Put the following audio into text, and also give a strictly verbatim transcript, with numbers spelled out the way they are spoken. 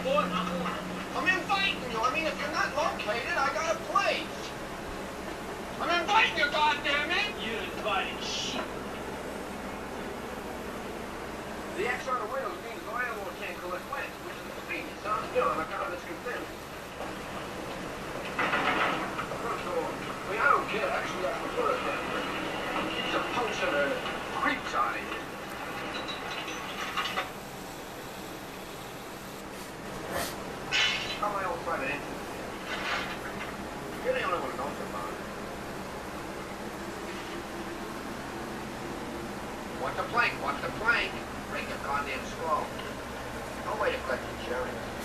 I'm inviting you. I mean, if you're not located, I got a place. I'm inviting you, goddammit! You invited shit. The X on the windows means the landlord can't collect rent, which is convenient. Sounds good. I'm kind of convinced. First of all, I mean, I don't care. Actually, I prefer it that way. Keeps the punks and the creeps out of here. How my old private entity? You're the only one who knows about it. What the plank? What the plank? Break the goddamn skull. No way to collect insurance.